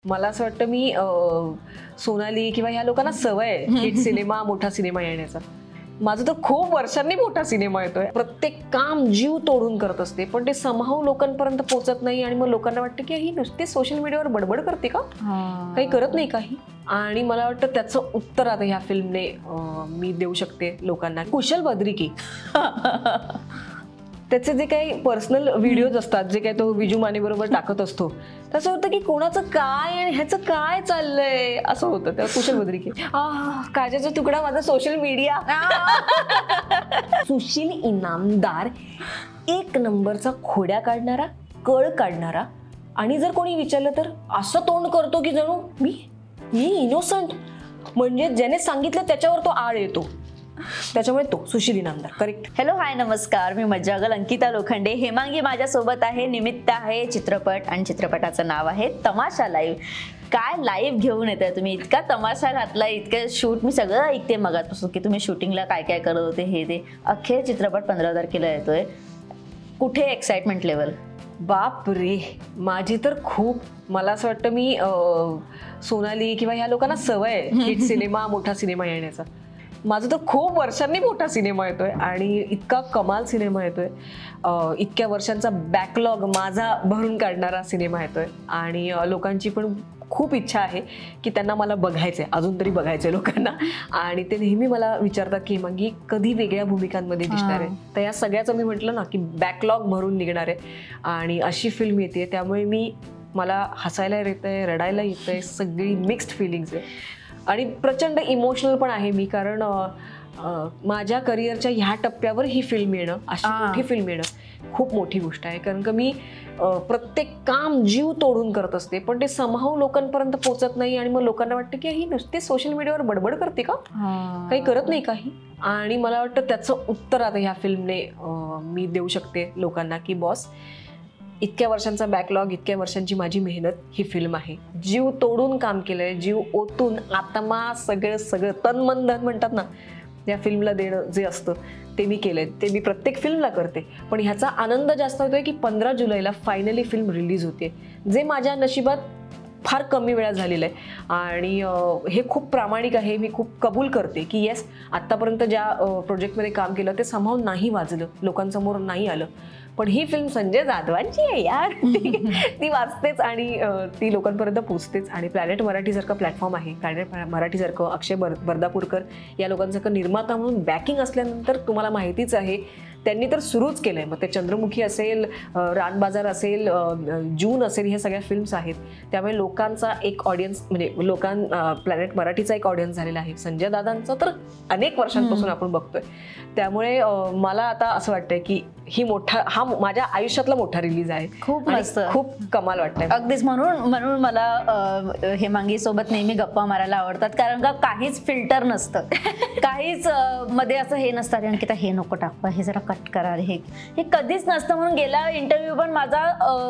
मला असं वाटतं मी सोनाली किंवा ह्या लोकांना सवय आहे हिट सिनेमा मोठा सिनेमा येण्याचा. माझं तर खूप वर्षांनी मोठा सिनेमा येतोय. प्रत्येक काम जीव तोडून करत असते पण ते समहाऊ लोकांपर्यंत पोहोचत नाही आणि मग लोकांना वाटतं की ही नुसती सोशल मीडियावर बडबड करते का, काही करत नाही काही. आणि मला वाटतं त्याचं उत्तर आता ह्या फिल्मने मी देऊ शकते लोकांना. कुशल बद्रिकी त्याचे जे काही पर्सनल व्हिडिओज असतात, जे काही तो विजू माने बरोबर टाकत असतो, तसं होतं की कोणाचं काय आणि ह्याचं काय चाललंय असं होतं. त्या कुशल बद्रिकी काजचा तुकडा माझा सोशल मीडिया. सुशील इनामदार एक नंबरचा खोड्या काढणारा, कळ काढणारा. आणि जर कोणी विचारलं तर असं तोंड करतो की जणू मी इनोसंट, म्हणजे ज्याने सांगितलं त्याच्यावर तो आळ येतो. त्याच्यामुळे तो Sushil Inamdar. Correct. Hello, hi, नमस्कार. मी मज्जागल अंकिता लोखंडे. हेमांगी माझ्यासोबत आहे. निमित्त आहे चित्रपट आणि चित्रपटाचं नाव आहे तमाशा लाईव्ह. काय लाईव्ह घेऊन येताय तुम्ही, इतका तमाशा घातला, इतकं शूट. मी सगळं ऐकते मगापासून की तुम्ही शूटिंगला काय काय करत होते हे ते. अखेर चित्रपट 15 तारखेला येतोय. कुठे एक्साइटमेंट लेवल? बाप रे, माझी तर खूप. मला असं वाटतं मी सोनाली किंवा ह्या लोकांना सवय आहे हिट सिनेमा मोठा सिनेमा येण्याचा. माझं तर खूप वर्षांनी मोठा सिनेमा येतोय आणि इतका कमाल सिनेमा येतोय. इतक्या वर्षांचा बॅकलॉग माझा भरून काढणारा सिनेमा येतोय आणि लोकांची पण खूप इच्छा आहे की त्यांना मला बघायचंय, अजून तरी बघायचंय लोकांना. आणि ते नेहमी मला विचारतात की मग कधी वेगळ्या भूमिकांमध्ये दिसणार आहे. तर या सगळ्याचं मी म्हटलं ना की बॅकलॉग भरून निघणार आहे आणि अशी फिल्म येते. त्यामुळे मला हसायला येतंय, रडायला येतंय, सगळी मिक्स्ड फिलिंग्स आहे. आणि प्रचंड इमोशनल पण आहे मी, कारण माझ्या करिअरच्या ह्या टप्प्यावर ही फिल्म येणं, अशी मोठी फिल्म येणं खूप मोठी गोष्ट आहे. कारण का मी प्रत्येक काम जीव तोडून करत असते पण ते समहाऊ लोकांपर्यंत पोहोचत नाही आणि मग लोकांना वाटतं की ही नुसती सोशल मीडियावर बडबड करते का, काही करत नाही काही. आणि मला वाटतं त्याचं उत्तर आता ह्या फिल्मने मी देऊ शकते लोकांना की बॉस, इतक्या वर्षांचा बॅकलॉग, इतक्या वर्षांची माझी मेहनत, ही फिल्म आहे. जीव तोडून काम केलंय, जीव ओतून, आत्मा, सगळं तन मन धन म्हणतात ना, या फिल्मला देणं जे असतं ते मी केलंय. ते मी प्रत्येक फिल्मला करते. पण ह्याचा आनंद जास्त होतोय की 15 जुलैला फायनली फिल्म रिलीज होते, जे माझ्या नशिबात फार कमी वेळा झालेलं आहे. आणि हे खूप प्रामाणिक आहे. मी खूप कबूल करते की येस, आत्तापर्यंत ज्या प्रोजेक्टमध्ये काम केलं ते समहाऊ नाही वाजलं, लोकांसमोर नाही आलं. पण ही फिल्म संजय जाधवांची आहे यार. ती वाचतेच आणि ती लोकांपर्यंत पोचतेच. आणि प्लॅनेट मराठीसारखं प्लॅटफॉर्म आहे, प्लॅनेट मराठीसारखं, अक्षय बर्दापूरकर या लोकांसारखं निर्माता म्हणून बॅकिंग असल्यानंतर तुम्हाला माहितीच आहे त्यांनी तर सुरूच केलंय. मग ते चंद्रमुखी असेल, रानबाजार असेल, जून असेल, ह्या सगळ्या फिल्म्स आहेत. त्यामुळे लोकांचा एक ऑडियन्स, म्हणजे प्लॅनेट मराठीचा एक ऑडियन्स झालेला आहे. संजय दादांचा तर अनेक वर्षांपासून आपण बघतोय. त्यामुळे मला आता असं वाटतंय की हा माझ्या आयुष्यातला मोठा रिलीज आहे. खूप मस्त, खूप कमाल वाटतंय. अगदीच. म्हणून मला हेमांगी सोबत नेहमी गप्पा मारायला आवडतात, कारण का काहीच फिल्टर नसतं, काहीच मध्ये असं हे नसतं की अंकिता हे नको टाकवा, हे जरा कट करा, हे कधीच नसतं. म्हणून गेला इंटरव्ह्यू पण माझा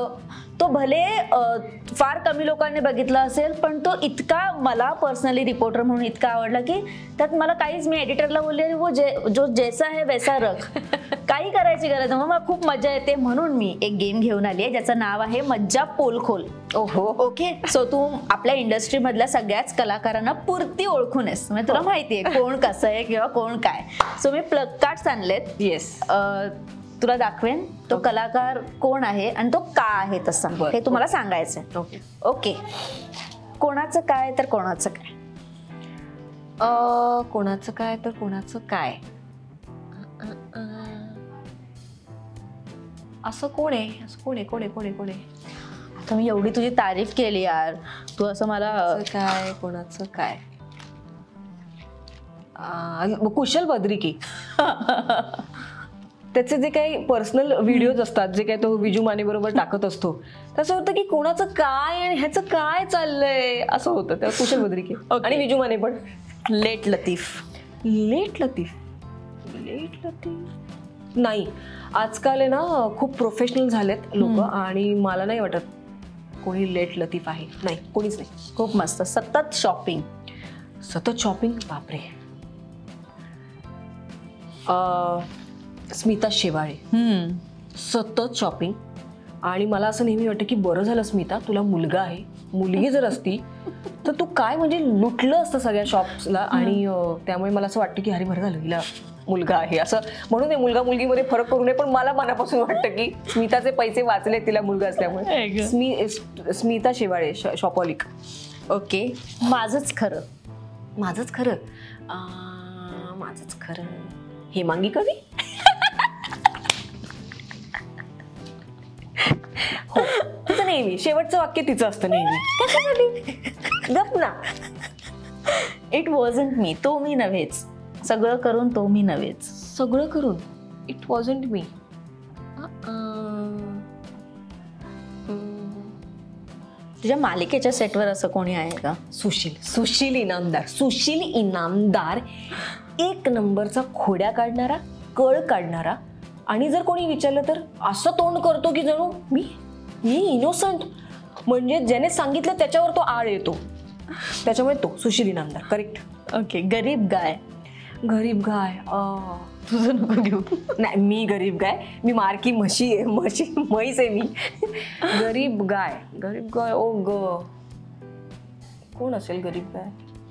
तो भले फार कमी लोकांनी बघितला असेल पण तो इतका मला पर्सनली रिपोर्टर म्हणून इतका आवडला की त्यात मला काहीच, मी एडिटरला बोलले वो जो जैसा है वैसा रख, काही करायची गरज नाही. मला खूप मजा येते. म्हणून मी एक गेम घेऊन आली आहे ज्याचं नाव आहे मज्जा पोलखोल. ओहो, ओके. सो तू आपल्या इंडस्ट्री मधल्या सगळ्याच कलाकारांना पुरती ओळखून आहेस, म्हणजे तुला माहितीये कोण कसं आहे किंवा कोण काय. सो मी प्लग कार्ड्स आणलेत. येस, तुला दाखवेन तो कलाकार कोण आहे आणि तो का आहे तसा, हे तुम्हाला सांगायचंय. Okay okay. कोणाचं काय तर कोणाचं काय, कोणाचं काय तर कोणाचं काय, असं कोण आहे, असं कोण आहे, कोण आहे, कोण आहे, कोण आहे. आता मी एवढी तुझी तारीफ केली यार, तू असं मला काय, कोणाचं काय. कुशल बद्रिकी त्याचे जे काही पर्सनल व्हिडिओज असतात, जे काही तो विजू माने बरोबर टाकत असतो, तसं होतं की कोणाचं काय आणि ह्याचं काय चाललंय असं होतं. त्या कुशल बद्रिकी आणि विजू माने पण. लेट लतीफ नाही, आजकाल आहे ना खूप प्रोफेशनल झालेत लोक आणि मला नाही वाटत कोणी लेट लतीफ आहे. नाही, कोणीच नाही. खूप मस्त. सतत शॉपिंग. बापरे. स्मिता शेवाळे. सतत शॉपिंग. आणि मला असं नेहमी वाटतं की बरं झालं स्मिता, तुला मुलगा आहे मुलगी जर असती तर तू काय म्हणजे लुटलं असतं सगळ्या शॉप्सला. आणि त्यामुळे मला असं वाटतं की अरे बरं झालं हिला मुलगा आहे असं म्हणून मुलगा मुलगीमध्ये फरक करू नये. पण मला मनापासून वाटतं की स्मिताचे पैसे वाचले तिला मुलगा असल्यामुळे. स्मिता शेवाळे, शॉपॉलिक. ओके, माझंच खरं. माझंच खरं हेमांगी कवी. हो, तिचं नेहमी शेवटचं वाक्य तिचं असतं नेहमी. गप ना. इट वॉजंट मी, तो मी नव्हेच. सगळं करून तो मी नव्हेच. सगळं करून इट वॉजंट मी. तुझ्या मालिकेच्या सेटवर असं कोणी आहे का? सुशील इनामदार एक नंबरचा खोड्या काढणारा, कळ काढणारा. आणि जर कोणी विचारलं तर असं तोंड करतो की जणू मी इनोसंट. म्हणजे ज्याने सांगितलं त्याच्यावर तो आळ येतो. त्याच्यामुळे तो सुशील इनामदार. करेक्ट. ओके, गरीब गाय. तुझं नको घेऊ. नाही, मी गरीब गाय. मी मारकी म्हैस आहे मी. गरीब गाय ओ ग. कोण असेल गरीब गाय?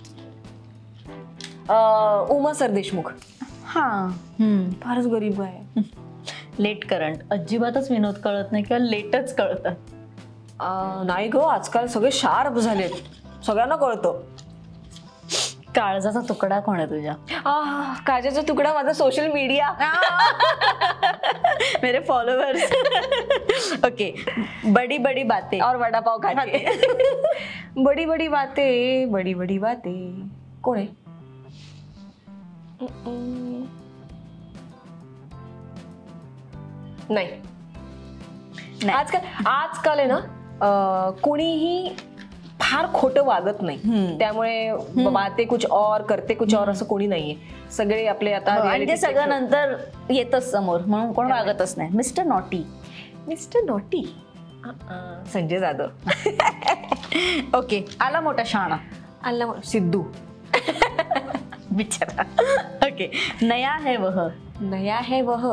उमा सरदेशमुख. हा, फारच गरीब गाय. Late current. अजिबातच विनोद कळत नाही किंवा लेटच कळतात. नाही ग, आजकाल सगळे शार्प झालेत, सगळ्यांना कळतं. काळजाचा तुकडा कोण आहे तुझ्या? काळजाचा तुकडा माझा सोशल मीडिया. मेरे फॉलोअर्स. ओके, बडी बडी बातें और वडापाव खाते. बडी बडी बातें कोण आहे? नाही, आजकाल आहे ना कोणीही फार खोटं वागत नाही. त्यामुळे बाते कुछ और करते कुछ और असं कोणी नाहीये. सगळे आपले आता आणि ते सगळं नंतर येतच समोर म्हणून कोण वागतच नाही. Mister naughty. Sanjay Jadhav. Okay, आला मोठा शाणा. सिद्धू. बिचारा. ओके, नया है वह.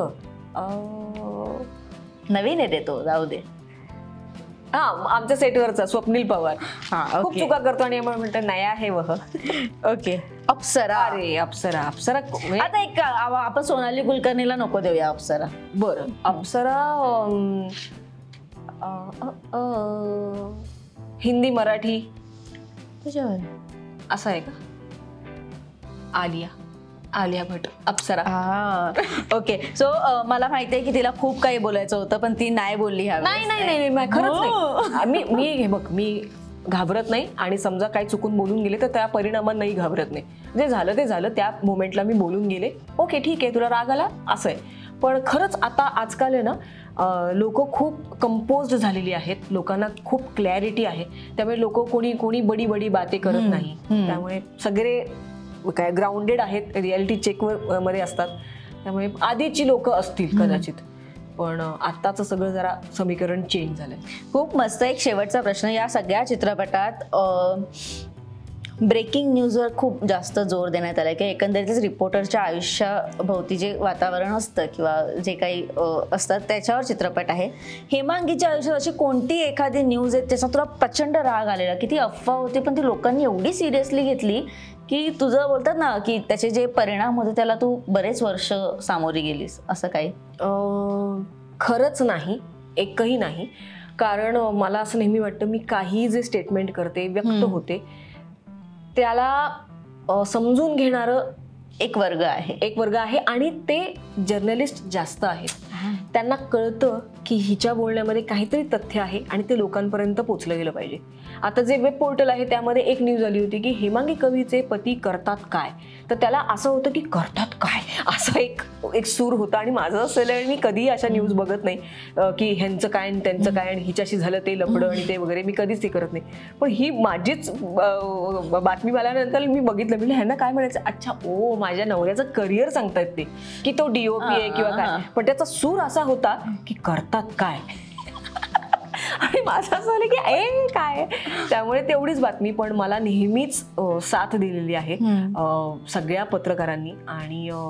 नवीन आहे तो, जाऊ दे. आमच्या सेटवरचा स्वप्नील पवार. खूप चुका करतो आणि म्हणतो नया है वह. ओके, अप्सरा. अरे अप्सरा. आता एक आपण सोनाली कुलकर्णीला नको देऊया. अप्सरा. बरं, अप्सरा. हिंदी मराठी तुझ्यावर असं आहे का? आलिया भट. अप्सरा. ओके, सो मला माहिती आहे की तिला खूप काही बोलायचं होतं पण ती नाही बोलली. नाही, खरंच नाही. मी बघ, मी घाबरत नाही. आणि समजा काही चुकून बोलून गेले तर त्या परिणामांनाही घाबरत नाही. जे झालं ते झालं. त्या मोमेंटला मी बोलून गेले. ओके, ठीक आहे, तुला राग आला असं आहे. पण खरंच आता आजकाल आहे ना लोक खूप कंपोज्ड झालेली आहेत. लोकांना खूप क्लॅरिटी आहे. त्यामुळे लोक कोणी बडी बाते करत नाही. त्यामुळे सगळे काय ग्राउंडेड आहेत, रियालिटी चेकवर मध्ये असतात. त्यामुळे आधीची लोक असतील कदाचित, पण आत्ताचं सगळं जरा समीकरण चेंज झालंय. खूप मस्त. एक शेवटचा प्रश्न. या सगळ्या चित्रपटात ब्रेकिंग न्यूजवर खूप जास्त जोर देण्यात आला की एकंदरीतच रिपोर्टरच्या आयुष्याभोवती जे वातावरण असतं किंवा जे काही असतात त्याच्यावर चित्रपट आहे. हेमांगीच्या आयुष्यात अशी कोणती एखादी न्यूज आहे त्याचा तुला प्रचंड राग आलेला की ती अफवा होती पण ती लोकांनी एवढी सिरियसली घेतली की तुझं बोलतात ना की त्याचे जे परिणाम होते त्याला तू बरेच वर्ष सामोरी गेलीस, असं काही? खरंच नाही, एकही नाही. कारण मला असं नेहमी वाटतं मी काही जे स्टेटमेंट करते, व्यक्त होते, त्याला समजून घेणारं एक वर्ग आहे आणि ते जर्नलिस्ट जास्त आहेत. त्यांना कळतं की हिच्या बोलण्यामध्ये काहीतरी तथ्य आहे आणि ते लोकांपर्यंत पोहोचलं गेलं पाहिजे. आता जे वेब पोर्टल आहे त्यामध्ये एक न्यूज आली होती की हेमांगी कवीचे पती करतात काय, तर त्याला असं होतं की करतात काय असा एक सूर होता. आणि माझं असं मी कधीही अशा न्यूज बघत नाही की ह्यांचं काय आणि त्यांचं काय आणि हिच्याशी झालं ते लफडं आणि ते वगैरे, मी कधीच ते करत नाही. पण ही माझीच बातमी आल्यानंतर मी बघितलं, म्हणजे ह्यांना काय म्हणायचं, अच्छा ओ माझ्या नवऱ्याचं करिअर सांगतायत ते की तो DOP आहे किंवा काय, पण त्याचा सूर असा होता की करतात काय आणि माझं असं झालं की काय. त्यामुळे तेवढीच बातमी, पण मला नेहमीच साथ दिलेली आहे सगळ्या पत्रकारांनी. आणि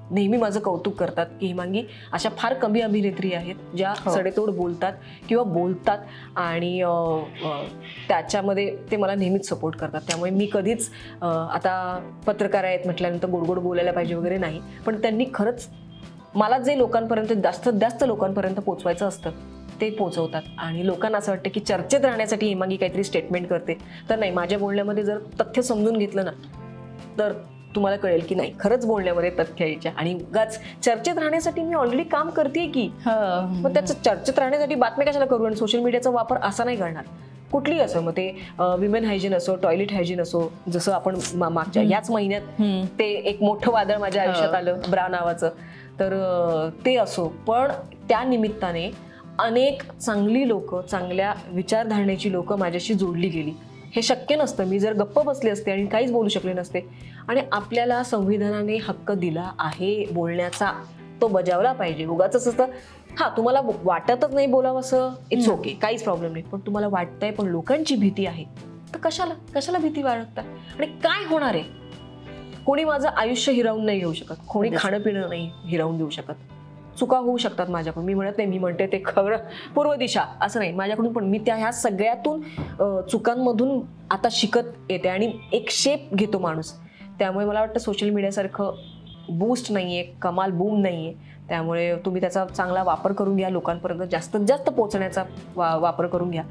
नेहमी माझं कौतुक करतात की हेमांगी अशा फार कमी अभिनेत्री आहेत ज्या सडेतोड बोलतात किंवा बोलतात आणि त्याच्यामध्ये ते मला नेहमीच सपोर्ट करतात. त्यामुळे मी कधीच आता पत्रकार आहेत म्हटल्यानंतर गोड बोलायला पाहिजे वगैरे नाही, पण त्यांनी खरंच मला जे लोकांपर्यंत जास्तीत जास्त लोकांपर्यंत पोचवायचं असतं ते पोचवतात. आणि लोकांना असं वाटतं की चर्चेत राहण्यासाठी हेमांगी काहीतरी स्टेटमेंट करते, तर नाही, माझ्या बोलण्यामध्ये जर तथ्य समजून घेतलं ना तर तुम्हाला कळेल की नाही, खरंच बोलण्यामध्ये तथ्य यायच्या. आणि उगाच चर्चेत राहण्यासाठी मी ऑलरेडी काम करते की, मग त्याचं चर्चेत राहण्यासाठी बातम्या कशाला करू. आणि सोशल मीडियाचा वापर असा नाही करणार कुठलीही असो, मग ते विमेन हायजीन असो, टॉयलेट हायजीन असो, जसं आपण मागच्या याच महिन्यात ते एक मोठं वादळ माझ्या आयुष्यात आलं ब्रा नावाचं, तर ते असो. पण त्या निमित्ताने अनेक चांगली लोक, चांगल्या विचारधारणेची लोक माझ्याशी जोडली गेली. हे शक्य नसतं, मी जर गप्प बसले असते आणि काहीच बोलू शकले नसते. आणि आपल्याला संविधानाने हक्क दिला आहे बोलण्याचा, तो बजावला पाहिजे. उगाच असतं हा तुम्हाला वाटतच नाही बोलावं असं, इट्स ओके, काहीच प्रॉब्लेम नाही. पण तुम्हाला वाटतंय, पण लोकांची भीती आहे, तर कशाला भीती बाळगता. आणि काय होणार आहे, कोणी माझं आयुष्य हिरावून नाही घेऊ शकत, कोणी खाणं पिणं नाही हिरावून देऊ शकत. चुका होऊ शकतात माझ्याकडून, मी म्हणत नाही, मी म्हणते ते खरं पूर्व दिशा असं नाही, माझ्याकडून पण मी ह्या सगळ्यातून चुकांमधून आता शिकत येते आणि एक शेप घेतो माणूस. त्यामुळे मला वाटतं सोशल मीडियासारखं बूस्ट नाहीये, कमाल बूम नाहीये. त्यामुळे तुम्ही त्याचा चांगला वापर करून घ्या, लोकांपर्यंत जास्तीत जास्त पोहोचण्याचा वापर करून घ्या.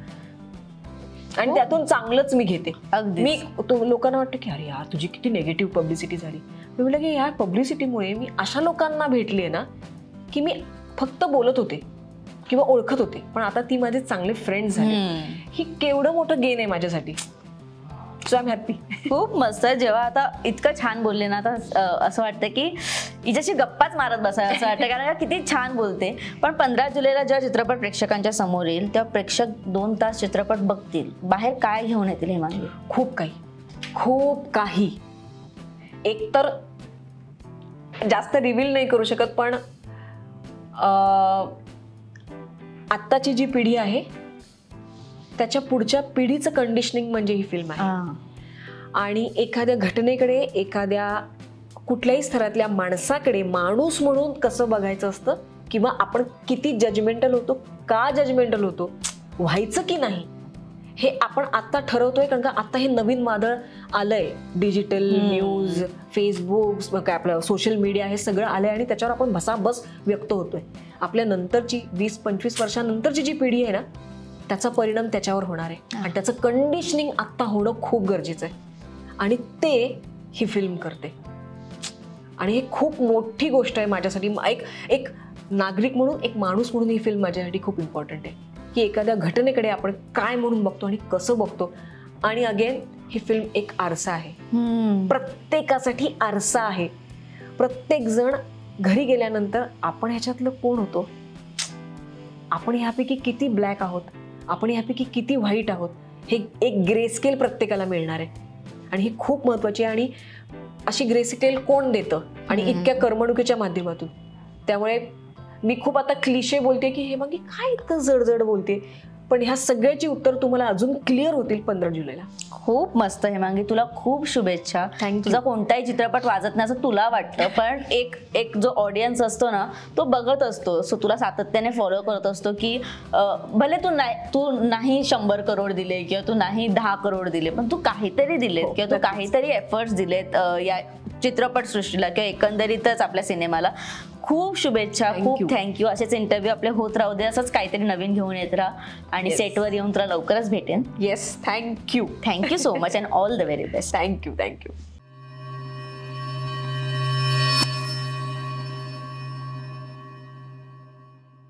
आणि त्यातून चांगलंच मी घेते. मी लोकांना वाटतं की अरे यार तुझी किती निगेटिव्ह पब्लिसिटी झाली. मी म्हटलं की या पब्लिसिटीमुळे मी अशा लोकांना भेटले ना की मी फक्त बोलत होते किंवा ओळखत होते, पण आता ती माझे चांगले फ्रेंड्स झाले. ही केवढं मोठं गेन आहे माझ्यासाठी. So I am happy. खूप मस्त. जेव्हा आता इतकं छान बोलले ना, आता असं वाटतं की हिच्याशी गप्पाच मारत बसायला असं वाटतं, कारण किती छान बोलते. पण 15 जुलैला जेव्हा चित्रपट प्रेक्षकांच्या समोर येईल तेव्हा प्रेक्षक 2 तास चित्रपट बघतील, बाहेर काय घेऊन येतील हेमांगी? खूप काही. एक तर जास्त रिव्हील नाही करू शकत, पण आत्ताची जी पिढी आहे त्याच्या पुढच्या पिढीचं कंडिशनिंग म्हणजे ही फिल्म आहे. आणि एखाद्या घटनेकडे, एखाद्या कुठल्याही स्तरातल्या माणसाकडे माणूस म्हणून कसं बघायचं असतं, किंवा आपण किती जजमेंटल होतो, का जजमेंटल होतो, व्हायचं की नाही, हे आपण आत्ता ठरवतोय. कारण का आत्ता हे नवीन वादळ आलंय, डिजिटल न्यूज, फेसबुक, काय आपलं सोशल मीडिया, हे सगळं आलंय आणि त्याच्यावर आपण भसाबस व्यक्त होतोय. आपल्या नंतरची 20-25 वर्षानंतरची जी पिढी आहे ना, त्याचा परिणाम त्याच्यावर होणार आहे. आणि त्याचं कंडिशनिंग आत्ता होणं खूप गरजेचं आहे. आणि ते ही फिल्म करते. आणि हे खूप मोठी गोष्ट आहे माझ्यासाठी. एक नागरिक म्हणून, एक माणूस म्हणून ही फिल्म माझ्यासाठी खूप इम्पॉर्टंट आहे की एखाद्या घटनेकडे आपण काय म्हणून बघतो आणि कसं बघतो. आणि अगेन ही फिल्म एक आरसा आहे, प्रत्येकासाठी आरसा आहे. प्रत्येक जण घरी गेल्यानंतर आपण ह्याच्यातलं कोण होतो, आपण ह्यापैकी किती ब्लॅक आहोत, आपण ह्यापैकी किती व्हाईट आहोत, हे एक ग्रेस्केल प्रत्येकाला मिळणार आहे. आणि ही खूप महत्वाची आहे. आणि अशी ग्रेस्केल कोण देतं, आणि इतक्या करमणुकीच्या माध्यमातून. त्यामुळे मी खूप आता क्लिशे बोलते की हे मग काय इतकं जड बोलते, पण ह्या सगळ्याची उत्तर तुम्हाला अजून क्लिअर होतील 15 जुलैला. खूप मस्त हेमांगी, तुला खूप शुभेच्छा. थँक्यू. तुझा कोणताही चित्रपट वाजत नाही असं तुला वाटतं, पण एक जो ऑडियन्स असतो ना तो बघत असतो. सो तुला सातत्याने फॉलो करत असतो की भले तू नाही 100 करोड दिले किंवा तू नाही 10 करोड दिले, पण तू काहीतरी दिलेत किंवा तू काहीतरी एफर्ट्स दिलेत या चित्रपट सृष्टीला किंवा एकंदरीतच आपल्या सिनेमाला. खूप शुभेच्छा, खूप थँक्यू. असेच इंटरव्ह्यू आपले होत राहू दे, असंच काहीतरी नवीन घेऊन येत राहा. आणि सेटवर येऊन तुला लवकरच भेटेन. Yes, thank you so much and all the very best. Thank you.